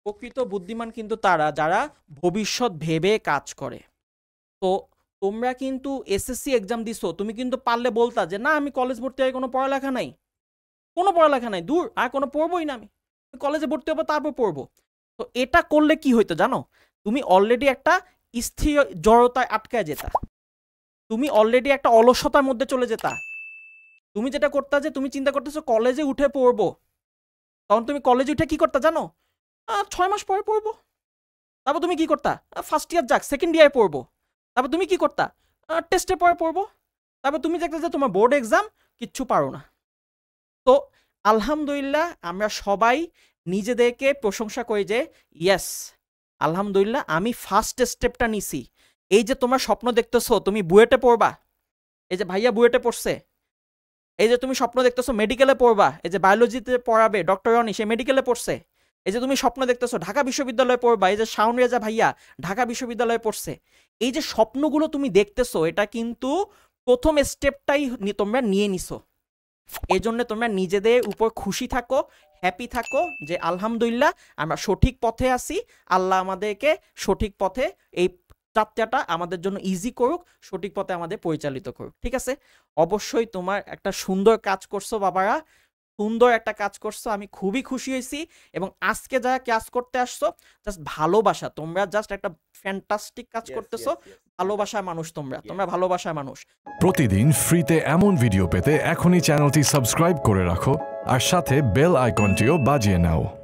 প্রকৃত বুদ্ধিমান কিন্তু তারা যারা ভবিষ্যৎ ভেবে কাজ করে। তো তোমরা কিন্তু এসএসসি এক্সাম দিছো, তুমি কিন্তু পারলে বলতা যে না আমি কলেজ ভর্তি হয়ে কোনো পড়ালেখা নাই, কোনো পড়ালেখা নাই, দূর আর কোনো পড়বোই না, আমি কলেজে ভর্তি হবো তারপর পড়বো। তো এটা করলে কি হইতো জানো, তুমি অলরেডি একটা স্থির জড়তায় আটকায় যেতা, তুমি অলরেডি একটা অলসতার মধ্যে চলে যেতা। তুমি যেটা করতা যে তুমি চিন্তা করতেছো কলেজে উঠে পড়বো, তখন তুমি কলেজে উঠে কি করতা জানো, 6 মাস পরে পড়বো। তারপর তুমি কি করতা, ফার্স্ট ইয়ার যাক সেকেন্ড ইয়ারে পড়বো। তারপর তুমি কি করতা, টেস্টে পরে পড়বো। তারপর তুমি দেখতে যে তোমার বোর্ড এক্সাম, কিচ্ছু পারো না। তো আলহামদুলিল্লাহ আমরা সবাই নিজেদেরকে প্রশংসা করি যে ইয়েস আলহামদুলিল্লাহ আমি ফার্স্ট স্টেপটা নিছি। এই যে তোমার স্বপ্ন দেখতেছো তুমি বুয়েটে পড়বা, এই যে ভাইয়া বুয়েটে পড়ছে, এই যে তুমি স্বপ্ন দেখতেছো মেডিকেলে পড়বা, এই যে বায়োলজিতে পড়াবে ডক্টর রনি সে মেডিকেলে পড়ছে, এই যে তুমি স্বপ্ন দেখতেছো ঢাকা বিশ্ববিদ্যালয়ে পড়বা, এই যে শাওন রেজা ভাইয়া ঢাকা বিশ্ববিদ্যালয়ে পড়ছে। এই যে স্বপ্নগুলো তুমি দেখতেছো এটা কিন্তু প্রথম স্টেপটাই তোমরা নিয়ে নিছো। এই জন্য তোমরা নিজেদের উপর খুশি থাকো, হ্যাপি থাকো যে আলহামদুলিল্লাহ আমরা সঠিক পথে আছি। আল্লাহ আমাদেরকে সঠিক পথে এই যাত্রাটা আমাদের জন্য ইজি করুক, সঠিক পথে আমাদের পরিচালিত করুক। ঠিক আছে, অবশ্যই তোমার একটা সুন্দর কাজ করছো বাবারা, সুন্দর একটা কাজ করছো, আমি খুবই খুশি হয়েছি। এবং আজকে যারা ক্লাস করতে আসছো জাস্ট ভালোবাসা, তোমরা জাস্ট একটা ফ্যান্টাস্টিক কাজ করতেছো। ভালোবাসার মানুষ তোমরা, তোমরা ভালোবাসার মানুষ। প্রতিদিন ফ্রিতে এমন ভিডিও পেতে এখনই চ্যানেলটি সাবস্ক্রাইব করে রাখো আর সাথে বেল আইকনটিও বাজিয়ে নাও।